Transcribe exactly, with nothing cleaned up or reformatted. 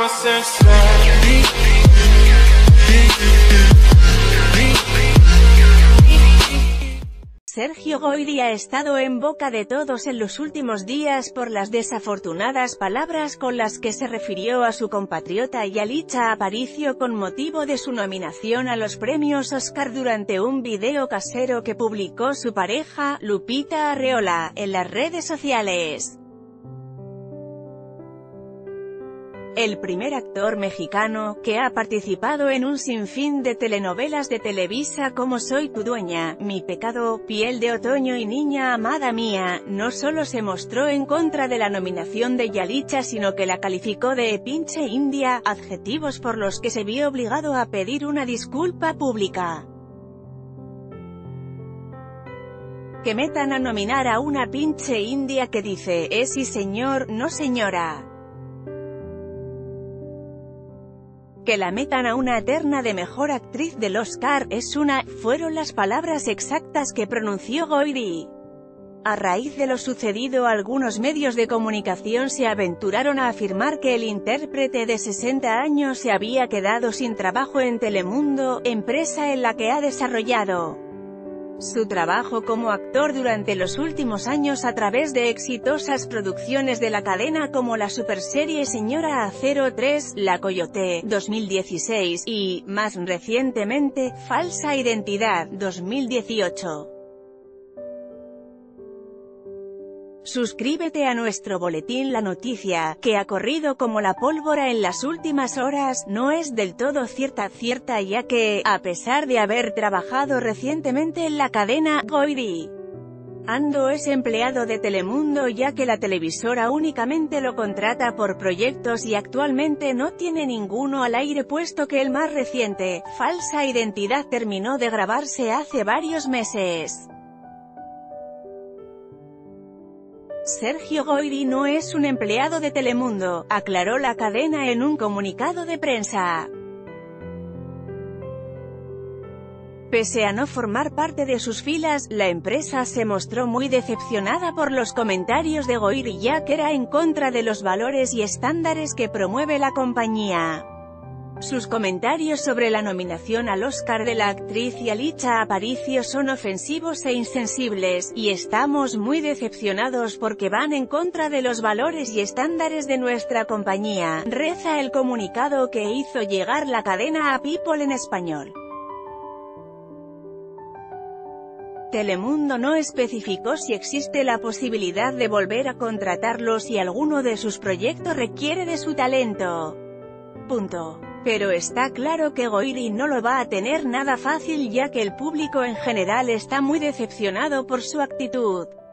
Sergio Goyri ha estado en boca de todos en los últimos días por las desafortunadas palabras con las que se refirió a su compatriota Yalitza Aparicio con motivo de su nominación a los premios Oscar durante un video casero que publicó su pareja, Lupita Arreola, en las redes sociales. El primer actor mexicano, que ha participado en un sinfín de telenovelas de Televisa como Soy tu dueña, Mi pecado, Piel de otoño y Niña amada mía, no solo se mostró en contra de la nominación de Yalitza sino que la calificó de «pinche india», adjetivos por los que se vio obligado a pedir una disculpa pública. Que metan a nominar a una pinche india que dice, «Eh sí señor, no señora». Que la metan a una terna de mejor actriz del Oscar, es una, fueron las palabras exactas que pronunció Goyri. A raíz de lo sucedido, algunos medios de comunicación se aventuraron a afirmar que el intérprete de sesenta años se había quedado sin trabajo en Telemundo, empresa en la que ha desarrollado su trabajo como actor durante los últimos años a través de exitosas producciones de la cadena como la superserie Señora Acero tres, La Coyote, dos mil dieciséis, y, más recientemente, Falsa Identidad, dos mil dieciocho. Suscríbete a nuestro boletín. La noticia, que ha corrido como la pólvora en las últimas horas, no es del todo cierta cierta ya que, a pesar de haber trabajado recientemente en la cadena, Goyri Ando es empleado de Telemundo ya que la televisora únicamente lo contrata por proyectos y actualmente no tiene ninguno al aire puesto que el más reciente, Falsa Identidad, terminó de grabarse hace varios meses. Sergio Goyri no es un empleado de Telemundo, aclaró la cadena en un comunicado de prensa. Pese a no formar parte de sus filas, la empresa se mostró muy decepcionada por los comentarios de Goyri ya que era en contra de los valores y estándares que promueve la compañía. Sus comentarios sobre la nominación al Oscar de la actriz Yalitza Aparicio son ofensivos e insensibles, y estamos muy decepcionados porque van en contra de los valores y estándares de nuestra compañía, reza el comunicado que hizo llegar la cadena a People en español. Telemundo no especificó si existe la posibilidad de volver a contratarlo si alguno de sus proyectos requiere de su talento. Punto. Pero está claro que Goyri no lo va a tener nada fácil ya que el público en general está muy decepcionado por su actitud.